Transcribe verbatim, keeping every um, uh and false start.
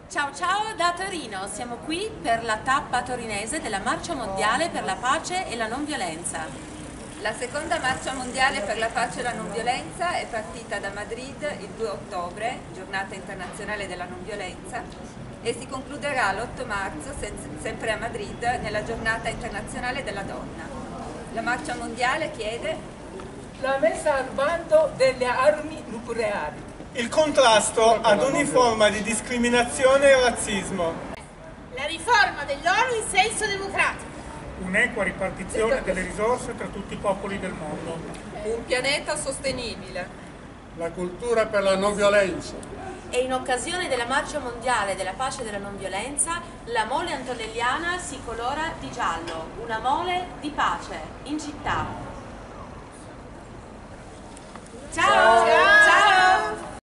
Ciao ciao da Torino, siamo qui per la tappa torinese della Marcia Mondiale per la Pace e la Non Violenza. La seconda Marcia Mondiale per la Pace e la Non Violenza è partita da Madrid il due ottobre, giornata internazionale della non violenza, e si concluderà l'otto marzo, sempre a Madrid, nella giornata internazionale della donna. La Marcia Mondiale chiede la messa al bando delle armi nucleari, il contrasto ad ogni forma di discriminazione e razzismo, la riforma dell'ONU in senso democratico, un'equa ripartizione delle risorse tra tutti i popoli del mondo, un pianeta sostenibile, la cultura per la non violenza. E in occasione della Marcia Mondiale della Pace e della Non Violenza, la mole antonelliana si colora di giallo, una mole di pace in città. Ciao! Ciao!